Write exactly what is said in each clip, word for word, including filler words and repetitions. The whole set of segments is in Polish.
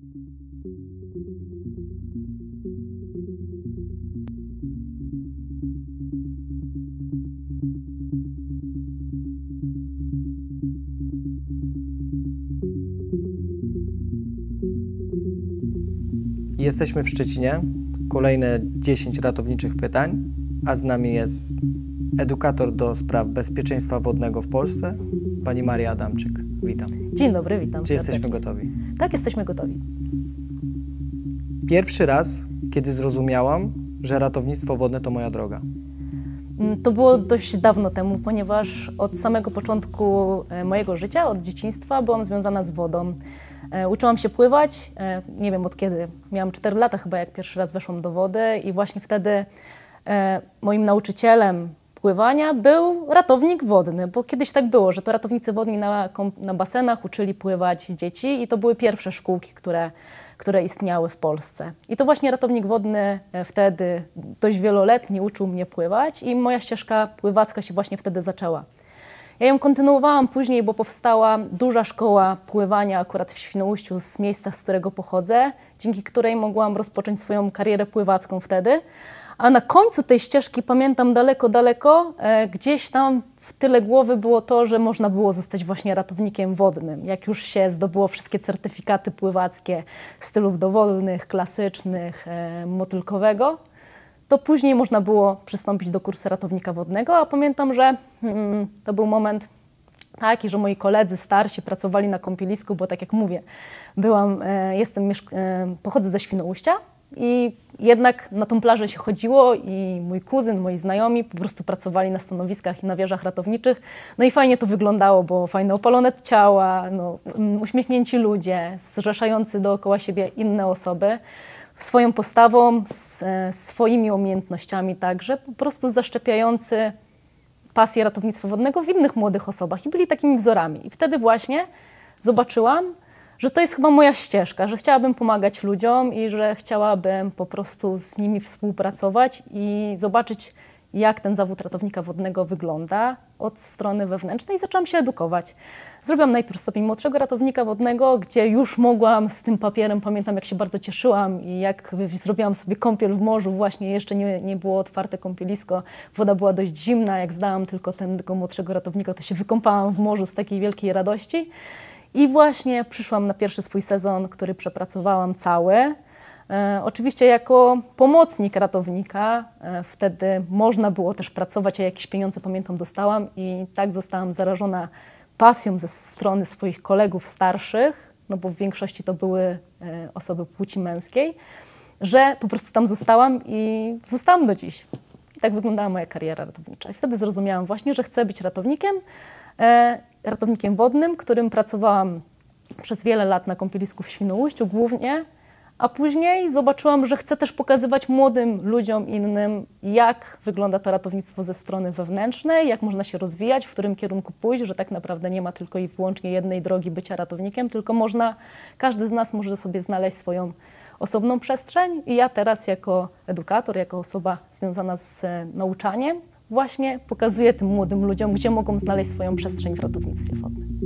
Jesteśmy w Szczecinie, kolejne dziesięć ratowniczych pytań, a z nami jest edukator do spraw bezpieczeństwa wodnego w Polsce, pani Maria Adamczyk. Witam. Dzień dobry, witam. Czy serdecznie. jesteśmy gotowi? Tak, jesteśmy gotowi. Pierwszy raz, kiedy zrozumiałam, że ratownictwo wodne to moja droga. To było dość dawno temu, ponieważ od samego początku mojego życia, od dzieciństwa byłam związana z wodą. Uczyłam się pływać, nie wiem od kiedy, miałam cztery lata chyba, jak pierwszy raz weszłam do wody i właśnie wtedy moim nauczycielem pływania był ratownik wodny, bo kiedyś tak było, że to ratownicy wodni na, na basenach uczyli pływać dzieci i to były pierwsze szkółki, które, które istniały w Polsce. I to właśnie ratownik wodny wtedy dość wieloletni uczył mnie pływać i moja ścieżka pływacka się właśnie wtedy zaczęła. Ja ją kontynuowałam później, bo powstała duża szkoła pływania akurat w Świnoujściu, z miejsca, z którego pochodzę, dzięki której mogłam rozpocząć swoją karierę pływacką wtedy. A na końcu tej ścieżki, pamiętam daleko, daleko, e, gdzieś tam w tyle głowy było to, że można było zostać właśnie ratownikiem wodnym. Jak już się zdobyło wszystkie certyfikaty pływackie stylów dowolnych, klasycznych, e, motylkowego, to później można było przystąpić do kursu ratownika wodnego, a pamiętam, że hmm, to był moment taki, że moi koledzy starsi pracowali na kąpielisku, bo tak jak mówię, byłam, e, jestem, e, pochodzę ze Świnoujścia i jednak na tą plażę się chodziło i mój kuzyn, moi znajomi po prostu pracowali na stanowiskach i na wieżach ratowniczych. No i fajnie to wyglądało, bo fajne opalone ciała, no, uśmiechnięci ludzie, zrzeszający dookoła siebie inne osoby. Swoją postawą, z, swoimi umiejętnościami także, po prostu zaszczepiający pasję ratownictwa wodnego w innych młodych osobach i byli takimi wzorami. I wtedy właśnie zobaczyłam, że to jest chyba moja ścieżka, że chciałabym pomagać ludziom i że chciałabym po prostu z nimi współpracować i zobaczyć, jak ten zawód ratownika wodnego wygląda od strony wewnętrznej i zaczęłam się edukować. Zrobiłam najpierw stopień młodszego ratownika wodnego, gdzie już mogłam z tym papierem, pamiętam jak się bardzo cieszyłam i jak zrobiłam sobie kąpiel w morzu, właśnie jeszcze nie, nie było otwarte kąpielisko, woda była dość zimna, jak zdałam tylko ten, tego młodszego ratownika, to się wykąpałam w morzu z takiej wielkiej radości. I właśnie przyszłam na pierwszy swój sezon, który przepracowałam cały. E, oczywiście jako pomocnik ratownika, e, wtedy można było też pracować, a jakieś pieniądze pamiętam dostałam i tak zostałam zarażona pasją ze strony swoich kolegów starszych, no bo w większości to były e, osoby płci męskiej, że po prostu tam zostałam i zostałam do dziś. I tak wyglądała moja kariera ratownicza. I wtedy zrozumiałam właśnie, że chcę być ratownikiem, e, ratownikiem wodnym, którym pracowałam przez wiele lat na kąpielisku w Świnoujściu głównie, a później zobaczyłam, że chcę też pokazywać młodym ludziom innym, jak wygląda to ratownictwo ze strony wewnętrznej, jak można się rozwijać, w którym kierunku pójść, że tak naprawdę nie ma tylko i wyłącznie jednej drogi bycia ratownikiem, tylko można, każdy z nas może sobie znaleźć swoją osobną przestrzeń i ja teraz jako edukator, jako osoba związana z nauczaniem właśnie pokazuję tym młodym ludziom, gdzie mogą znaleźć swoją przestrzeń w ratownictwie wodnym.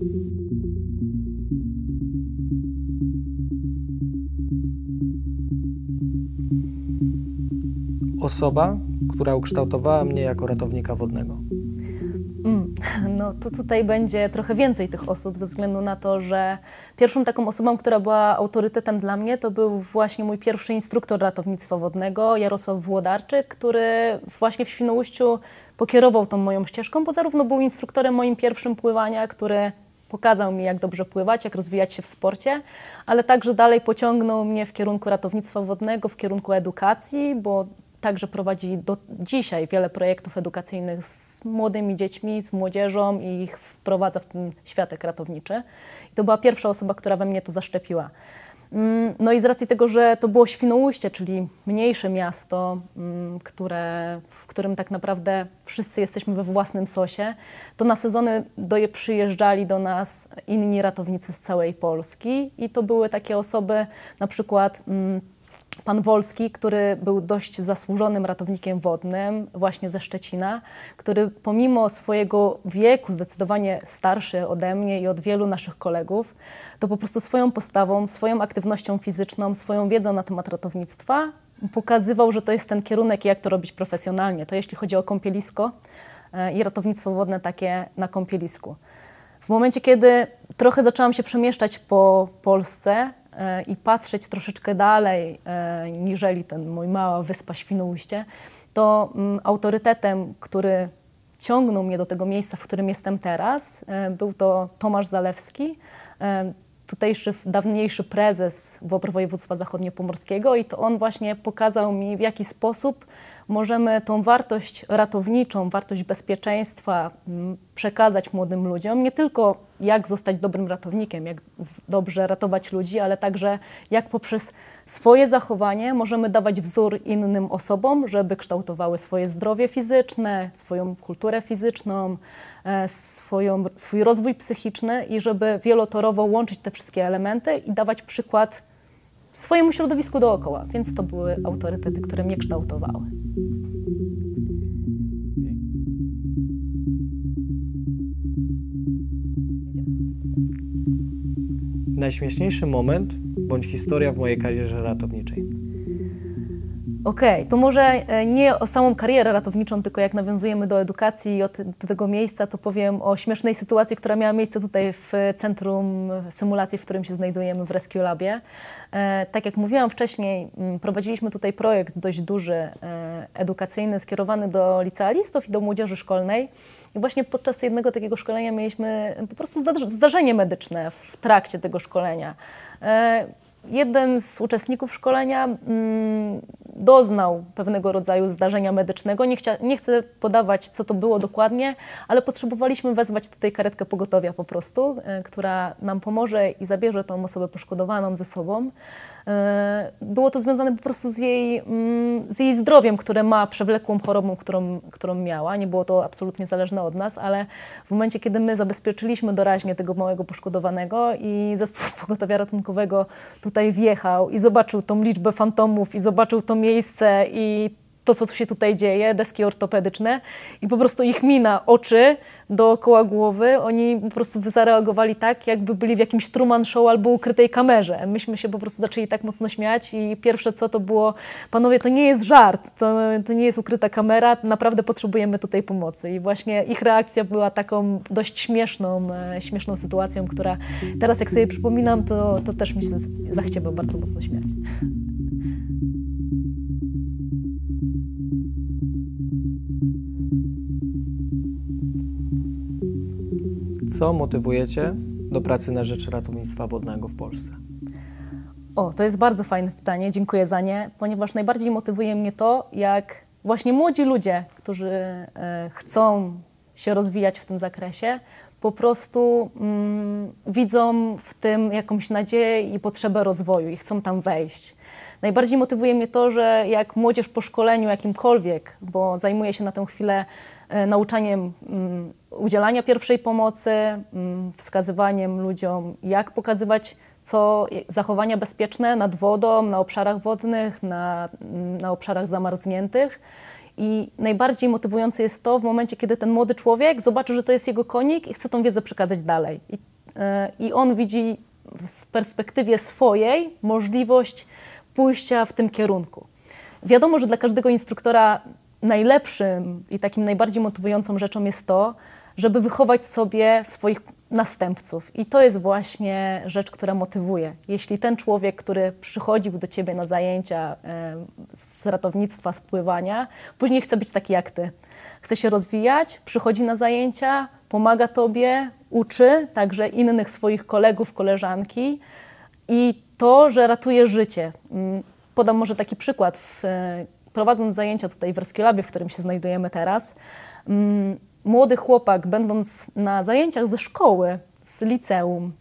Osoba, która ukształtowała mnie jako ratownika wodnego. Mm, no to tutaj będzie trochę więcej tych osób, ze względu na to, że pierwszą taką osobą, która była autorytetem dla mnie, to był właśnie mój pierwszy instruktor ratownictwa wodnego, Jarosław Włodarczyk, który właśnie w Świnoujściu pokierował tą moją ścieżką, bo zarówno był instruktorem moim pierwszym pływania, który pokazał mi, jak dobrze pływać, jak rozwijać się w sporcie, ale także dalej pociągnął mnie w kierunku ratownictwa wodnego, w kierunku edukacji, bo także prowadzi do dzisiaj wiele projektów edukacyjnych z młodymi dziećmi, z młodzieżą i ich wprowadza w ten światek ratowniczy. I to była pierwsza osoba, która we mnie to zaszczepiła. No i z racji tego, że to było Świnoujście, czyli mniejsze miasto, które, w którym tak naprawdę wszyscy jesteśmy we własnym sosie, to na sezony do, przyjeżdżali do nas inni ratownicy z całej Polski i to były takie osoby, na przykład pan Wolski, który był dość zasłużonym ratownikiem wodnym, właśnie ze Szczecina, który pomimo swojego wieku, zdecydowanie starszy ode mnie i od wielu naszych kolegów, to po prostu swoją postawą, swoją aktywnością fizyczną, swoją wiedzą na temat ratownictwa pokazywał, że to jest ten kierunek i jak to robić profesjonalnie. To jeśli chodzi o kąpielisko i ratownictwo wodne takie na kąpielisku. W momencie, kiedy trochę zaczęłam się przemieszczać po Polsce i patrzeć troszeczkę dalej, niżeli ten mój mała wyspa Świnoujście, to autorytetem, który ciągnął mnie do tego miejsca, w którym jestem teraz, był to Tomasz Zalewski, tutejszy dawniejszy prezes W O P R Województwa Zachodniopomorskiego, i to on właśnie pokazał mi, w jaki sposób możemy tą wartość ratowniczą, wartość bezpieczeństwa przekazać młodym ludziom. Nie tylko jak zostać dobrym ratownikiem, jak dobrze ratować ludzi, ale także jak poprzez swoje zachowanie możemy dawać wzór innym osobom, żeby kształtowały swoje zdrowie fizyczne, swoją kulturę fizyczną, swoją, swój rozwój psychiczny i żeby wielotorowo łączyć te wszystkie elementy i dawać przykład swojemu środowisku dookoła. Więc to były autorytety, które mnie kształtowały. Najśmieszniejszy moment bądź historia w mojej karierze ratowniczej. Okej, okay, to może nie o samą karierę ratowniczą, tylko jak nawiązujemy do edukacji i od, do tego miejsca, to powiem o śmiesznej sytuacji, która miała miejsce tutaj w Centrum Symulacji, w którym się znajdujemy w Rescue Labie. E, tak jak mówiłam wcześniej, prowadziliśmy tutaj projekt dość duży, e, edukacyjny, skierowany do licealistów i do młodzieży szkolnej. I właśnie podczas jednego takiego szkolenia mieliśmy po prostu zdarzenie medyczne w trakcie tego szkolenia. E, Jeden z uczestników szkolenia mm, doznał pewnego rodzaju zdarzenia medycznego. Nie, chcia, nie chcę podawać, co to było dokładnie, ale potrzebowaliśmy wezwać tutaj karetkę pogotowia po prostu, y, która nam pomoże i zabierze tą osobę poszkodowaną ze sobą. Y, było to związane po prostu z jej, mm, z jej zdrowiem, które ma przewlekłą chorobą, którą, którą miała. Nie było to absolutnie zależne od nas, ale w momencie, kiedy my zabezpieczyliśmy doraźnie tego małego poszkodowanego i zespół pogotowia ratunkowego tutaj wjechał i zobaczył tą liczbę fantomów i zobaczył to miejsce i to, co tu się tutaj dzieje, deski ortopedyczne i po prostu ich mina, oczy dookoła głowy, oni po prostu zareagowali tak, jakby byli w jakimś Truman Show albo ukrytej kamerze. Myśmy się po prostu zaczęli tak mocno śmiać i pierwsze co to było, panowie, to nie jest żart, to, to nie jest ukryta kamera, naprawdę potrzebujemy tutaj pomocy. I właśnie ich reakcja była taką dość śmieszną, e, śmieszną sytuacją, która teraz jak sobie przypominam, to, to też mi się zachciało bardzo mocno śmiać. Co motywujecie do pracy na rzecz ratownictwa wodnego w Polsce? O, to jest bardzo fajne pytanie, dziękuję za nie, ponieważ najbardziej motywuje mnie to, jak właśnie młodzi ludzie, którzy e, chcą się rozwijać w tym zakresie, po prostu mm, widzą w tym jakąś nadzieję i potrzebę rozwoju i chcą tam wejść. Najbardziej motywuje mnie to, że jak młodzież po szkoleniu jakimkolwiek, bo zajmuję się na tę chwilę e, nauczaniem mm, udzielania pierwszej pomocy, mm, wskazywaniem ludziom, jak pokazywać co zachowania bezpieczne nad wodą, na obszarach wodnych, na, na obszarach zamarzniętych. I najbardziej motywujące jest to w momencie, kiedy ten młody człowiek zobaczy, że to jest jego konik i chce tą wiedzę przekazać dalej. I, yy, i on widzi w perspektywie swojej możliwość pójścia w tym kierunku. Wiadomo, że dla każdego instruktora najlepszym i takim najbardziej motywującą rzeczą jest to, żeby wychować sobie swoich następców. I to jest właśnie rzecz, która motywuje. Jeśli ten człowiek, który przychodził do ciebie na zajęcia z ratownictwa, z pływania, później chce być taki jak ty. Chce się rozwijać, przychodzi na zajęcia, pomaga tobie, uczy także innych swoich kolegów, koleżanki i to, że ratuje życie. Podam może taki przykład. W, prowadząc zajęcia tutaj w Rescue Labie, w którym się znajdujemy teraz, młody chłopak, będąc na zajęciach ze szkoły, z liceum,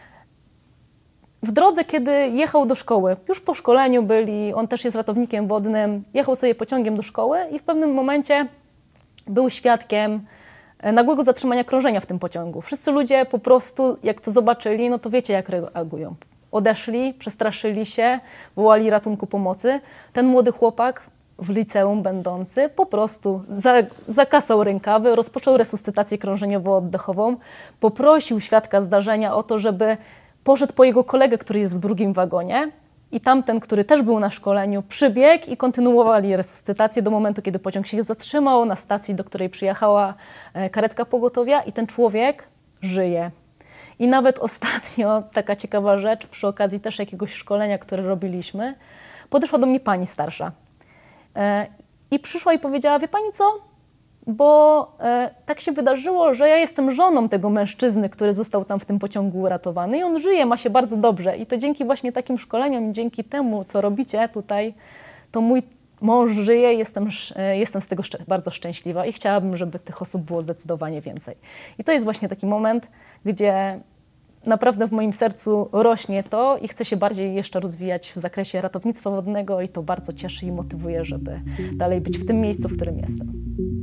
w drodze, kiedy jechał do szkoły, już po szkoleniu byli, on też jest ratownikiem wodnym, jechał sobie pociągiem do szkoły i w pewnym momencie był świadkiem nagłego zatrzymania krążenia w tym pociągu. Wszyscy ludzie po prostu, jak to zobaczyli, no to wiecie, jak reagują. odeszli, przestraszyli się, wołali ratunku pomocy. Ten młody chłopak w liceum będący po prostu za, zakasał rękawy, rozpoczął resuscytację krążeniowo-oddechową, poprosił świadka zdarzenia o to, żeby poszedł po jego kolegę, który jest w drugim wagonie i tamten, który też był na szkoleniu, przybiegł i kontynuowali resuscytację do momentu, kiedy pociąg się zatrzymał na stacji, do której przyjechała karetka pogotowia i ten człowiek żyje. I nawet ostatnio, taka ciekawa rzecz, przy okazji też jakiegoś szkolenia, które robiliśmy, podeszła do mnie pani starsza i przyszła i powiedziała, wie pani co, bo e, tak się wydarzyło, że ja jestem żoną tego mężczyzny, który został tam w tym pociągu uratowany i on żyje, ma się bardzo dobrze i to dzięki właśnie takim szkoleniom i dzięki temu, co robicie tutaj, to mój mąż żyje i jestem, e, jestem z tego szczę- bardzo szczęśliwa i chciałabym, żeby tych osób było zdecydowanie więcej. I to jest właśnie taki moment, gdzie naprawdę w moim sercu rośnie to i chcę się bardziej jeszcze rozwijać w zakresie ratownictwa wodnego i to bardzo cieszy i motywuje, żeby dalej być w tym miejscu, w którym jestem.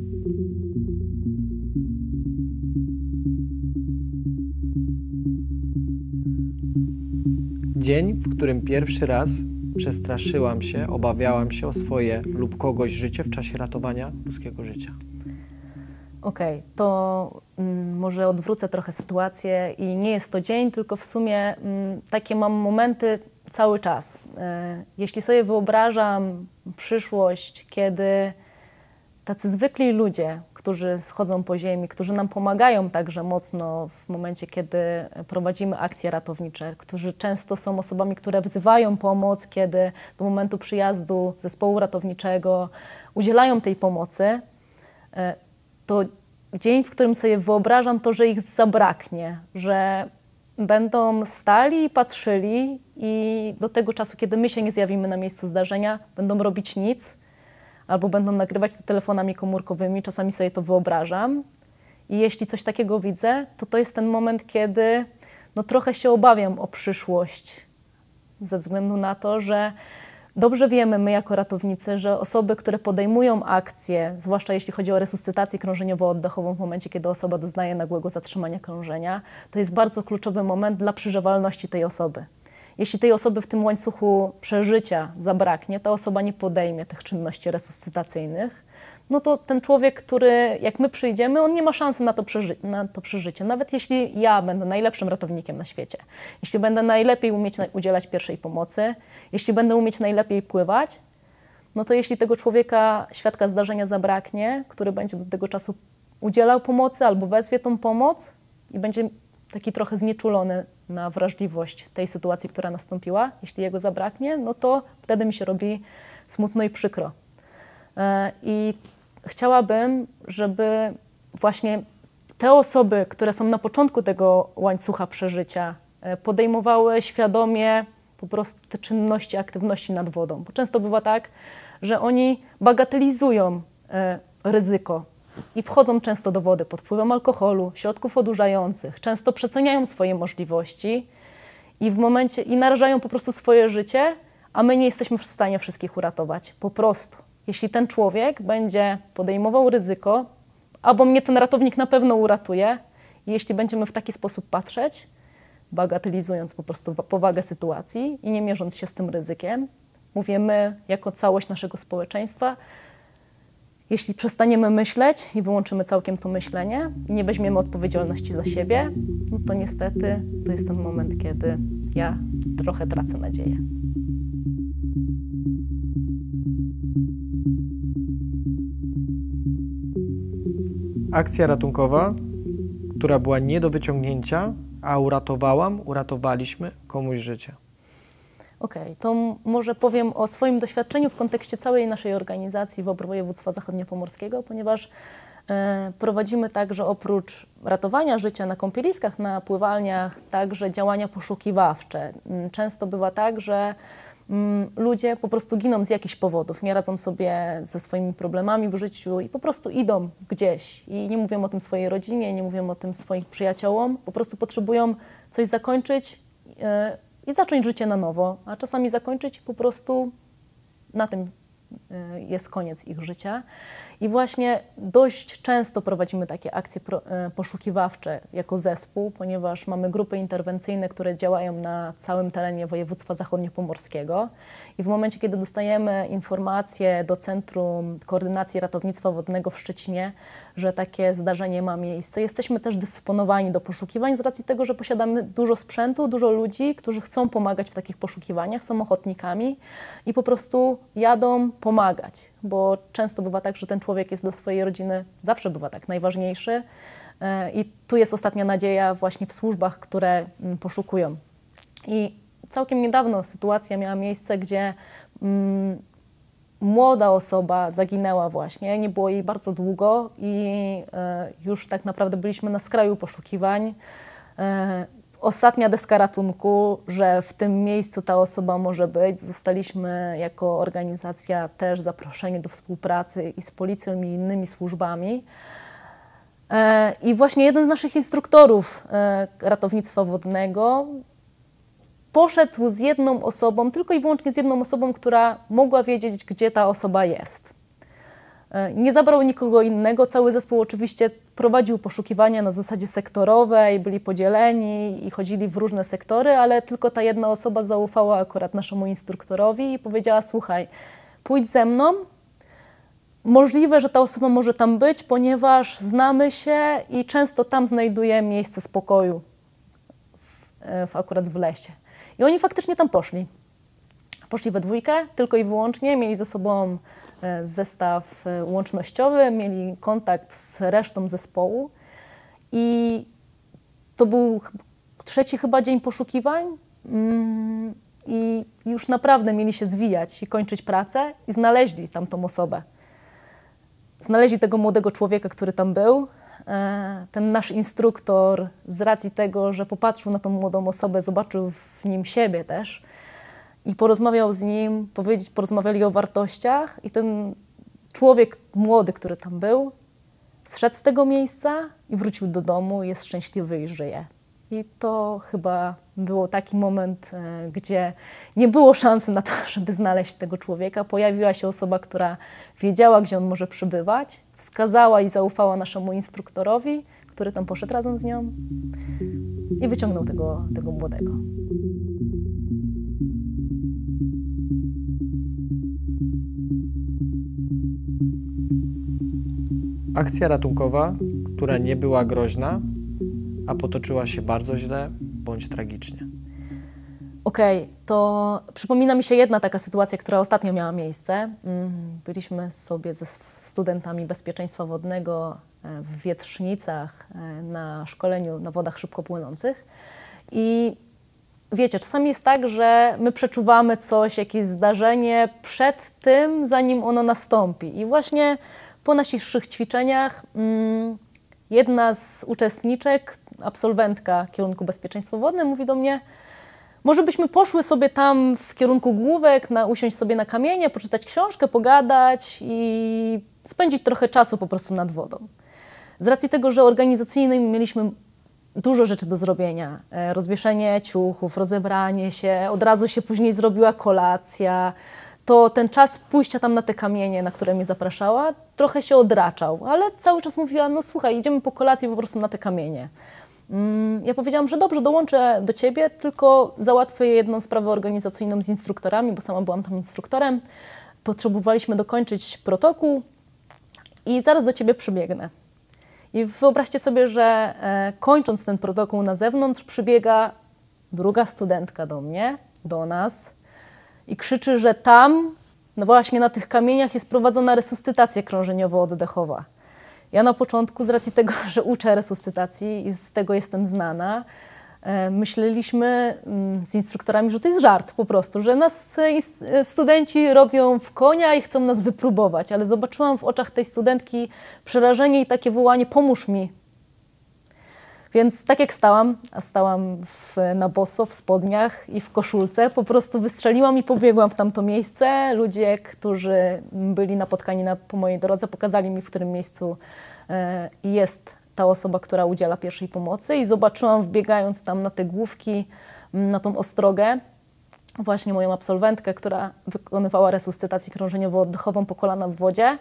Dzień, w którym pierwszy raz przestraszyłam się, obawiałam się o swoje lub kogoś życie w czasie ratowania ludzkiego życia. Okej, okay, to mm, może odwrócę trochę sytuację i nie jest to dzień, tylko w sumie mm, takie mam momenty cały czas. E, jeśli sobie wyobrażam przyszłość, kiedy tacy zwykli ludzie, którzy schodzą po ziemi, którzy nam pomagają także mocno w momencie, kiedy prowadzimy akcje ratownicze, którzy często są osobami, które wzywają pomoc, kiedy do momentu przyjazdu zespołu ratowniczego udzielają tej pomocy, e, to dzień, w którym sobie wyobrażam to, że ich zabraknie, że będą stali i patrzyli i do tego czasu, kiedy my się nie zjawimy na miejscu zdarzenia, będą robić nic albo będą nagrywać to telefonami komórkowymi, czasami sobie to wyobrażam. I jeśli coś takiego widzę, to to jest ten moment, kiedy no, trochę się obawiam o przyszłość ze względu na to, że dobrze wiemy my jako ratownicy, że osoby, które podejmują akcje, zwłaszcza jeśli chodzi o resuscytację krążeniowo-oddechową w momencie, kiedy osoba doznaje nagłego zatrzymania krążenia, to jest bardzo kluczowy moment dla przeżywalności tej osoby. Jeśli tej osoby w tym łańcuchu przeżycia zabraknie, ta osoba nie podejmie tych czynności resuscytacyjnych, no to ten człowiek, który jak my przyjdziemy, on nie ma szansy na to, przeży na to przeżycie. Nawet jeśli ja będę najlepszym ratownikiem na świecie, jeśli będę najlepiej umieć udzielać pierwszej pomocy, jeśli będę umieć najlepiej pływać, no to jeśli tego człowieka, świadka zdarzenia zabraknie, który będzie do tego czasu udzielał pomocy albo wezwie tą pomoc i będzie taki trochę znieczulony na wrażliwość tej sytuacji, która nastąpiła, jeśli jego zabraknie, no to wtedy mi się robi smutno i przykro. I chciałabym, żeby właśnie te osoby, które są na początku tego łańcucha przeżycia, podejmowały świadomie po prostu te czynności, aktywności nad wodą. Bo często bywa tak, że oni bagatelizują ryzyko i wchodzą często do wody pod wpływem alkoholu, środków odurzających, często przeceniają swoje możliwości i w momencie i narażają po prostu swoje życie, a my nie jesteśmy w stanie wszystkich uratować. Po prostu. Jeśli ten człowiek będzie podejmował ryzyko, albo mnie ten ratownik na pewno uratuje, i jeśli będziemy w taki sposób patrzeć, bagatelizując po prostu powagę sytuacji i nie mierząc się z tym ryzykiem, mówię my jako całość naszego społeczeństwa, jeśli przestaniemy myśleć i wyłączymy całkiem to myślenie i nie weźmiemy odpowiedzialności za siebie, no to niestety to jest ten moment, kiedy ja trochę tracę nadzieję. Akcja ratunkowa, która była nie do wyciągnięcia, a uratowałam, uratowaliśmy komuś życie. Okej, okay, to może powiem o swoim doświadczeniu w kontekście całej naszej organizacji w województwa zachodniopomorskiego, ponieważ e, prowadzimy także oprócz ratowania życia na kąpieliskach, na pływalniach, także działania poszukiwawcze. Często bywa tak, że mm, ludzie po prostu giną z jakichś powodów, nie radzą sobie ze swoimi problemami w życiu i po prostu idą gdzieś. I nie mówią o tym swojej rodzinie, nie mówią o tym swoim przyjaciołom, po prostu potrzebują coś zakończyć e, i zacząć życie na nowo, a czasami zakończyć po prostu na tym jest koniec ich życia. I właśnie dość często prowadzimy takie akcje poszukiwawcze jako zespół, ponieważ mamy grupy interwencyjne, które działają na całym terenie województwa zachodniopomorskiego. I w momencie, kiedy dostajemy informację do Centrum Koordynacji Ratownictwa Wodnego w Szczecinie, że takie zdarzenie ma miejsce, jesteśmy też dysponowani do poszukiwań z racji tego, że posiadamy dużo sprzętu, dużo ludzi, którzy chcą pomagać w takich poszukiwaniach, są ochotnikami i po prostu jadą pomagać, bo często bywa tak, że ten człowiek jest dla swojej rodziny, zawsze bywa tak, najważniejszy i tu jest ostatnia nadzieja właśnie w służbach, które poszukują. I całkiem niedawno sytuacja miała miejsce, gdzie mm, młoda osoba zaginęła właśnie, nie było jej bardzo długo i e, już tak naprawdę byliśmy na skraju poszukiwań. E, Ostatnia deska ratunku, że w tym miejscu ta osoba może być. Zostaliśmy jako organizacja też zaproszeni do współpracy i z policją i innymi służbami. I właśnie jeden z naszych instruktorów ratownictwa wodnego poszedł z jedną osobą, tylko i wyłącznie z jedną osobą, która mogła wiedzieć, gdzie ta osoba jest. Nie zabrał nikogo innego, cały zespół oczywiście prowadził poszukiwania na zasadzie sektorowej, byli podzieleni i chodzili w różne sektory, ale tylko ta jedna osoba zaufała akurat naszemu instruktorowi i powiedziała: słuchaj, pójdź ze mną, możliwe, że ta osoba może tam być, ponieważ znamy się i często tam znajduje miejsce spokoju, w, w, akurat w lesie. I oni faktycznie tam poszli. Poszli we dwójkę, tylko i wyłącznie, mieli ze sobą zestaw łącznościowy, mieli kontakt z resztą zespołu i to był trzeci chyba dzień poszukiwań i już naprawdę mieli się zwijać i kończyć pracę i znaleźli tamtą osobę. Znaleźli tego młodego człowieka, który tam był. Ten nasz instruktor z racji tego, że popatrzył na tą młodą osobę, zobaczył w nim siebie też, i porozmawiał z nim, powiedzieć, porozmawiali o wartościach i ten człowiek młody, który tam był, zszedł z tego miejsca i wrócił do domu, jest szczęśliwy i żyje. I to chyba był taki moment, gdzie nie było szansy na to, żeby znaleźć tego człowieka. Pojawiła się osoba, która wiedziała, gdzie on może przybywać, wskazała i zaufała naszemu instruktorowi, który tam poszedł razem z nią i wyciągnął tego, tego młodego. Akcja ratunkowa, która nie była groźna, a potoczyła się bardzo źle bądź tragicznie. Okej, okay, to przypomina mi się jedna taka sytuacja, która ostatnio miała miejsce. Byliśmy sobie ze studentami bezpieczeństwa wodnego w Wietrznicach na szkoleniu na wodach szybko płynących. I wiecie, czasami jest tak, że my przeczuwamy coś, jakieś zdarzenie przed tym, zanim ono nastąpi. I właśnie po naszych ćwiczeniach jedna z uczestniczek, absolwentka kierunku bezpieczeństwo wodne, mówi do mnie: może byśmy poszły sobie tam w kierunku Główek, na, usiąść sobie na kamienie, poczytać książkę, pogadać i spędzić trochę czasu po prostu nad wodą. Z racji tego, że organizacyjnie mieliśmy dużo rzeczy do zrobienia, rozwieszenie ciuchów, rozebranie się, od razu się później zrobiła kolacja, to ten czas pójścia tam na te kamienie, na które mnie zapraszała, trochę się odraczał, ale cały czas mówiła: no słuchaj, idziemy po kolację po prostu na te kamienie. Ja powiedziałam, że dobrze, dołączę do ciebie, tylko załatwię jedną sprawę organizacyjną z instruktorami, bo sama byłam tam instruktorem. Potrzebowaliśmy dokończyć protokół i zaraz do ciebie przybiegnę. I wyobraźcie sobie, że e, kończąc ten protokół na zewnątrz, przybiega druga studentka do mnie, do nas i krzyczy, że tam, no właśnie na tych kamieniach jest prowadzona resuscytacja krążeniowo-oddechowa. Ja na początku, z racji tego, że uczę resuscytacji i z tego jestem znana, myśleliśmy z instruktorami, że to jest żart po prostu, że nas studenci robią w konia i chcą nas wypróbować, ale zobaczyłam w oczach tej studentki przerażenie i takie wołanie: pomóż mi. Więc tak jak stałam, a stałam w, na boso, w spodniach i w koszulce, po prostu wystrzeliłam i pobiegłam w tamto miejsce. Ludzie, którzy byli napotkani na, po mojej drodze, pokazali mi, w którym miejscu e, jest ta osoba, która udziela pierwszej pomocy, i zobaczyłam, wbiegając tam na te główki, na tą ostrogę, właśnie moją absolwentkę, która wykonywała resuscytację krążeniowo-oddechową po kolana w wodzie,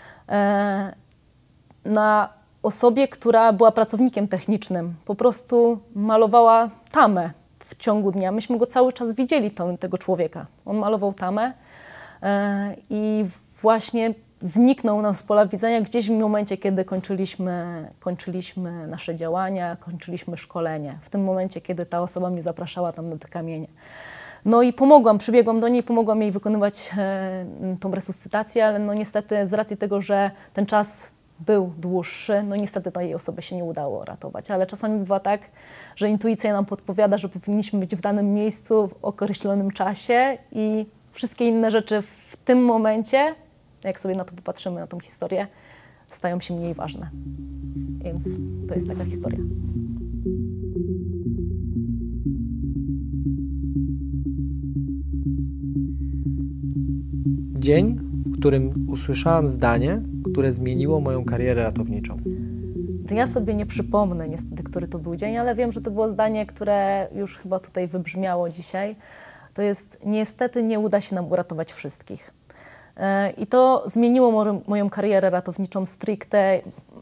na osobie, która była pracownikiem technicznym. Po prostu malowała tamę w ciągu dnia. Myśmy go cały czas widzieli, to, tego człowieka. On malował tamę i właśnie zniknął nam z pola widzenia gdzieś w momencie, kiedy kończyliśmy, kończyliśmy nasze działania, kończyliśmy szkolenie. W tym momencie, kiedy ta osoba mnie zapraszała tam na te kamienie. No i pomogłam, przybiegłam do niej, pomogłam jej wykonywać e, tą resuscytację, ale no niestety z racji tego, że ten czas był dłuższy, no niestety tej osobie się nie udało ratować. Ale czasami bywa tak, że intuicja nam podpowiada, że powinniśmy być w danym miejscu w określonym czasie i wszystkie inne rzeczy w tym momencie, jak sobie na to popatrzymy, na tą historię, stają się mniej ważne. Więc to jest taka historia. Dzień, w którym usłyszałam zdanie, które zmieniło moją karierę ratowniczą. Ja sobie nie przypomnę niestety, który to był dzień, ale wiem, że to było zdanie, które już chyba tutaj wybrzmiało dzisiaj. To jest: niestety nie uda się nam uratować wszystkich. I to zmieniło moją karierę ratowniczą stricte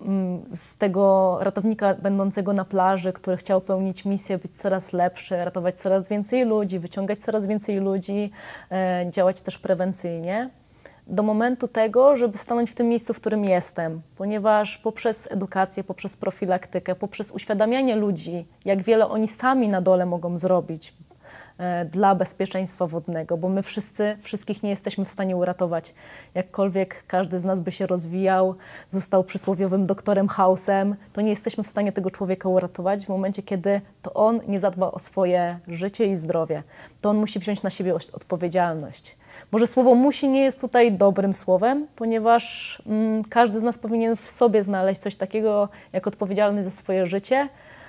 z tego ratownika będącego na plaży, który chciał pełnić misję, być coraz lepszy, ratować coraz więcej ludzi, wyciągać coraz więcej ludzi, działać też prewencyjnie, do momentu tego, żeby stanąć w tym miejscu, w którym jestem, ponieważ poprzez edukację, poprzez profilaktykę, poprzez uświadamianie ludzi, jak wiele oni sami na dole mogą zrobić dla bezpieczeństwa wodnego, bo my wszyscy, wszystkich nie jesteśmy w stanie uratować. Jakkolwiek każdy z nas by się rozwijał, został przysłowiowym doktorem House'em, to nie jesteśmy w stanie tego człowieka uratować w momencie, kiedy to on nie zadba o swoje życie i zdrowie. To on musi wziąć na siebie odpowiedzialność. Może słowo musi nie jest tutaj dobrym słowem, ponieważ mm, każdy z nas powinien w sobie znaleźć coś takiego jak odpowiedzialny za swoje życie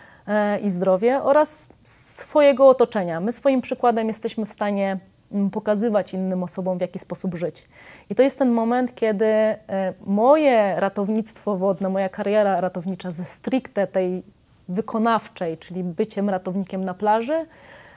i zdrowie oraz swojego otoczenia. My swoim przykładem jesteśmy w stanie pokazywać innym osobom, w jaki sposób żyć. I to jest ten moment, kiedy moje ratownictwo wodne, moja kariera ratownicza ze stricte tej wykonawczej, czyli byciem ratownikiem na plaży,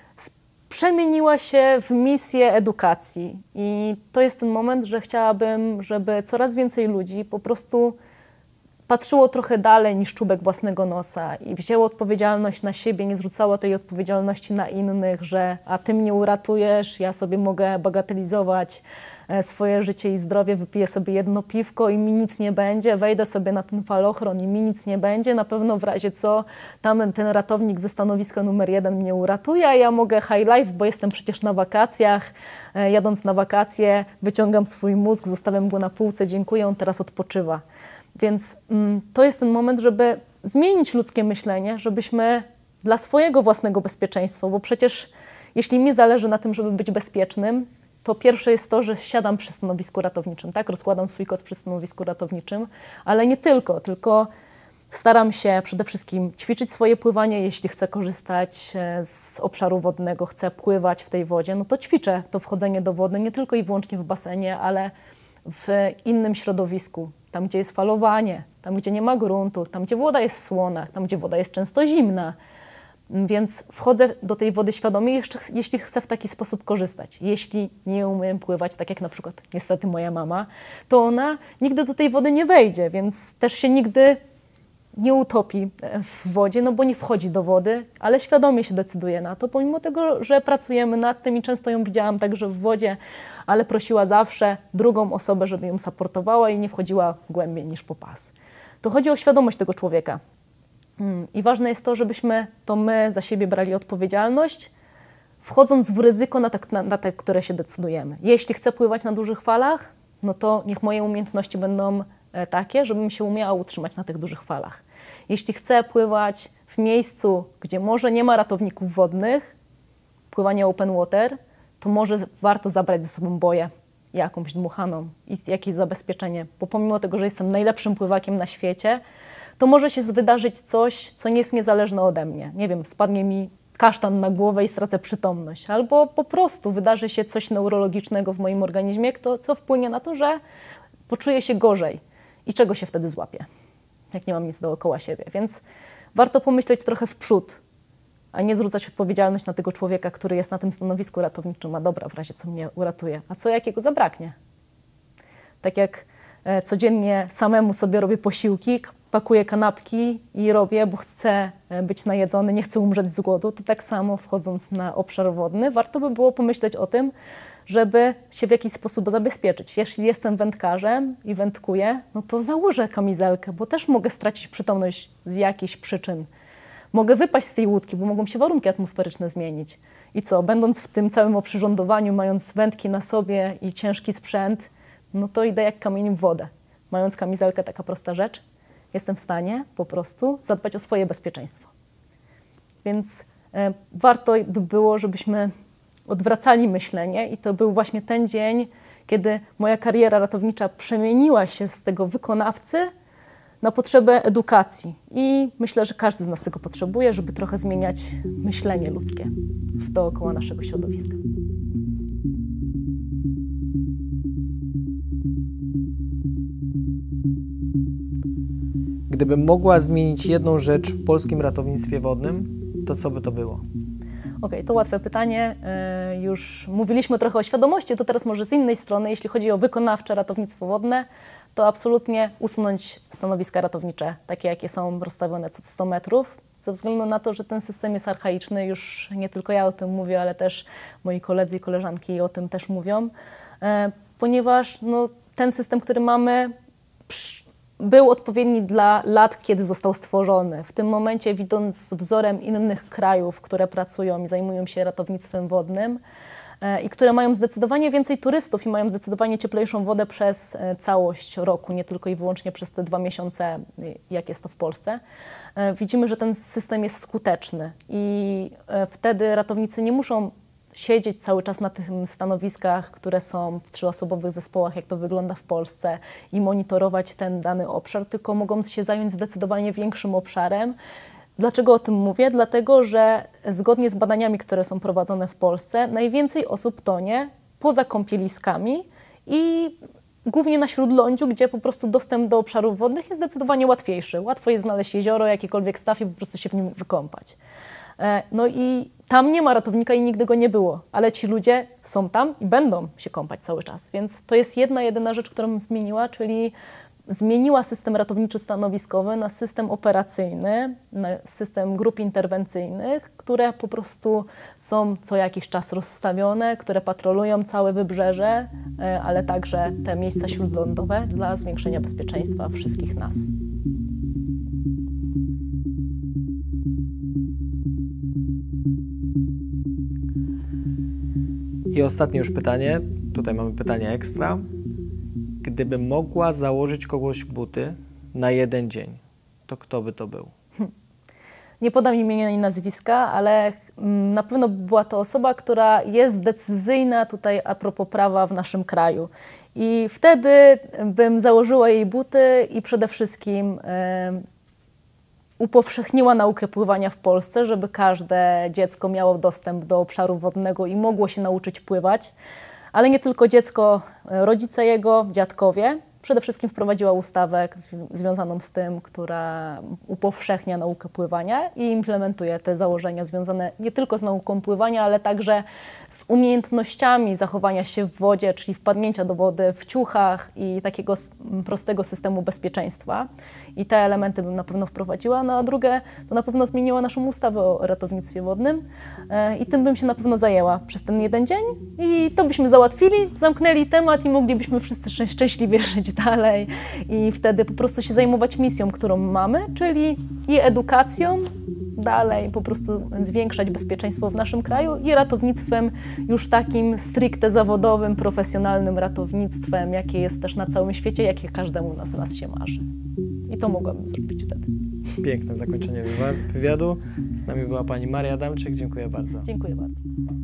przemieniła się w misję edukacji. I to jest ten moment, że chciałabym, żeby coraz więcej ludzi po prostu patrzyło trochę dalej niż czubek własnego nosa i wzięło odpowiedzialność na siebie, nie zrzucało tej odpowiedzialności na innych, że a ty mnie uratujesz, ja sobie mogę bagatelizować swoje życie i zdrowie, wypiję sobie jedno piwko i mi nic nie będzie, wejdę sobie na ten falochron i mi nic nie będzie, na pewno w razie co tam ten ratownik ze stanowiska numer jeden mnie uratuje, a ja mogę high life, bo jestem przecież na wakacjach, jadąc na wakacje wyciągam swój mózg, zostawiam go na półce, dziękuję, on teraz odpoczywa. Więc mm, to jest ten moment, żeby zmienić ludzkie myślenie, żebyśmy dla swojego własnego bezpieczeństwa, bo przecież jeśli mi zależy na tym, żeby być bezpiecznym, to pierwsze jest to, że siadam przy stanowisku ratowniczym, tak? Rozkładam swój kod przy stanowisku ratowniczym, ale nie tylko, tylko staram się przede wszystkim ćwiczyć swoje pływanie, jeśli chcę korzystać z obszaru wodnego, chcę pływać w tej wodzie, no to ćwiczę to wchodzenie do wody nie tylko i wyłącznie w basenie, ale w innym środowisku, tam gdzie jest falowanie, tam gdzie nie ma gruntu, tam gdzie woda jest słona, tam gdzie woda jest często zimna. Więc wchodzę do tej wody świadomie, jeszcze, jeśli chcę w taki sposób korzystać. Jeśli nie umiem pływać, tak jak na przykład niestety moja mama, to ona nigdy do tej wody nie wejdzie, więc też się nigdy nie utopi w wodzie, no bo nie wchodzi do wody, ale świadomie się decyduje na to, pomimo tego, że pracujemy nad tym i często ją widziałam także w wodzie, ale prosiła zawsze drugą osobę, żeby ją supportowała i nie wchodziła głębiej niż po pas. To chodzi o świadomość tego człowieka. I ważne jest to, żebyśmy to my za siebie brali odpowiedzialność, wchodząc w ryzyko na te, na, na te, które się decydujemy. Jeśli chcę pływać na dużych falach, no to niech moje umiejętności będą takie, żebym się umiała utrzymać na tych dużych falach. Jeśli chcę pływać w miejscu, gdzie może nie ma ratowników wodnych, pływanie open water, to może warto zabrać ze sobą boję, jakąś dmuchaną i jakieś zabezpieczenie, bo pomimo tego, że jestem najlepszym pływakiem na świecie, to może się wydarzyć coś, co nie jest niezależne ode mnie. Nie wiem, spadnie mi kasztan na głowę i stracę przytomność, albo po prostu wydarzy się coś neurologicznego w moim organizmie, co wpłynie na to, że poczuję się gorzej. I czego się wtedy złapię, jak nie mam nic dookoła siebie. Więc warto pomyśleć trochę w przód, a nie zrzucać odpowiedzialność na tego człowieka, który jest na tym stanowisku ratowniczym, a dobra, w razie co mnie uratuje, a co jak jego zabraknie. Tak jak e, codziennie samemu sobie robię posiłki, pakuję kanapki i robię, bo chcę być najedzony, nie chcę umrzeć z głodu, to tak samo wchodząc na obszar wodny, warto by było pomyśleć o tym, żeby się w jakiś sposób zabezpieczyć. Jeśli jestem wędkarzem i wędkuję, no to założę kamizelkę, bo też mogę stracić przytomność z jakichś przyczyn. Mogę wypaść z tej łódki, bo mogą się warunki atmosferyczne zmienić. I co, będąc w tym całym oprzyrządowaniu, mając wędki na sobie i ciężki sprzęt, no to idę jak kamień w wodę. Mając kamizelkę, taka prosta rzecz, jestem w stanie po prostu zadbać o swoje bezpieczeństwo. Więc e, warto by było, żebyśmy odwracali myślenie i to był właśnie ten dzień, kiedy moja kariera ratownicza przemieniła się z tego wykonawcy na potrzebę edukacji. I myślę, że każdy z nas tego potrzebuje, żeby trochę zmieniać myślenie ludzkie w dookoła naszego środowiska. Gdybym mogła zmienić jedną rzecz w polskim ratownictwie wodnym, to co by to było? Okej, okay, to łatwe pytanie. Już mówiliśmy trochę o świadomości, to teraz może z innej strony, jeśli chodzi o wykonawcze ratownictwo wodne, to absolutnie usunąć stanowiska ratownicze, takie jakie są rozstawione co sto metrów, ze względu na to, że ten system jest archaiczny, już nie tylko ja o tym mówię, ale też moi koledzy i koleżanki o tym też mówią, ponieważ no, ten system, który mamy, był odpowiedni dla lat, kiedy został stworzony. W tym momencie, widząc wzorem innych krajów, które pracują i zajmują się ratownictwem wodnym e, i które mają zdecydowanie więcej turystów i mają zdecydowanie cieplejszą wodę przez e, całość roku, nie tylko i wyłącznie przez te dwa miesiące, jak jest to w Polsce, e, widzimy, że ten system jest skuteczny i e, wtedy ratownicy nie muszą siedzieć cały czas na tych stanowiskach, które są w trzyosobowych zespołach, jak to wygląda w Polsce, i monitorować ten dany obszar, tylko mogą się zająć zdecydowanie większym obszarem. Dlaczego o tym mówię? Dlatego, że zgodnie z badaniami, które są prowadzone w Polsce, najwięcej osób tonie poza kąpieliskami i głównie na śródlądziu, gdzie po prostu dostęp do obszarów wodnych jest zdecydowanie łatwiejszy. Łatwo jest znaleźć jezioro, jakikolwiek staw i po prostu się w nim wykąpać. No i tam nie ma ratownika i nigdy go nie było, ale ci ludzie są tam i będą się kąpać cały czas. Więc to jest jedna, jedyna rzecz, którą zmieniła, czyli zmieniła system ratowniczy stanowiskowy na system operacyjny, na system grup interwencyjnych, które po prostu są co jakiś czas rozstawione, które patrolują całe wybrzeże, ale także te miejsca śródlądowe dla zwiększenia bezpieczeństwa wszystkich nas. I ostatnie już pytanie, tutaj mamy pytanie ekstra. Gdybym mogła założyć kogoś buty na jeden dzień, to kto by to był? Nie podam imienia i nazwiska, ale na pewno była to osoba, która jest decyzyjna tutaj a propos prawa w naszym kraju. I wtedy bym założyła jej buty i przede wszystkim e, upowszechniła naukę pływania w Polsce, żeby każde dziecko miało dostęp do obszaru wodnego i mogło się nauczyć pływać. Ale nie tylko dziecko, rodzice jego, dziadkowie. Przede wszystkim wprowadziła ustawę związaną z tym, która upowszechnia naukę pływania i implementuje te założenia związane nie tylko z nauką pływania, ale także z umiejętnościami zachowania się w wodzie, czyli wpadnięcia do wody w ciuchach i takiego prostego systemu bezpieczeństwa. I te elementy bym na pewno wprowadziła. No a drugie, to na pewno zmieniła naszą ustawę o ratownictwie wodnym i tym bym się na pewno zajęła przez ten jeden dzień i to byśmy załatwili, zamknęli temat i moglibyśmy wszyscy szczęśliwie żyć dalej i wtedy po prostu się zajmować misją, którą mamy, czyli i edukacją, dalej po prostu zwiększać bezpieczeństwo w naszym kraju i ratownictwem już takim stricte zawodowym, profesjonalnym ratownictwem, jakie jest też na całym świecie, jakie każdemu z nas się marzy. I to mogłabym zrobić wtedy. Piękne zakończenie wywiadu. Z nami była pani Maria Adamczyk. Dziękuję bardzo. Dziękuję bardzo.